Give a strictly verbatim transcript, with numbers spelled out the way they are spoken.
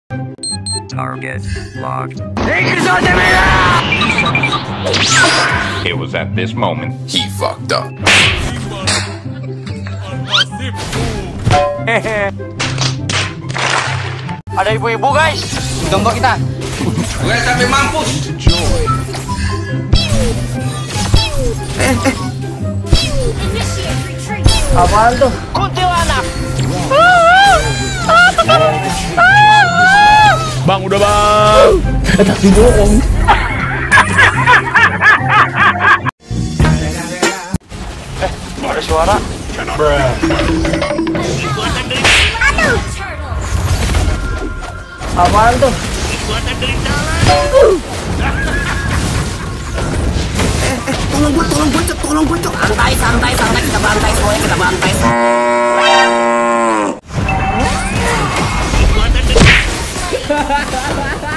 Target locked. It was at this moment he fucked up. Ada ibu-ibu guys, gembok kita. Gue sampai mampus. Eh, eh. Apaan tuh? Kuntilanak. Bang, udah bang. Eh, tapi bohong. Eh, ada suara. Apaan tuh? Eh, eh, tolong gue, tolong gue, cok, tolong gue, cok. Santai, santai, santai, kita bantai semuanya, kita bantai. Hahaha.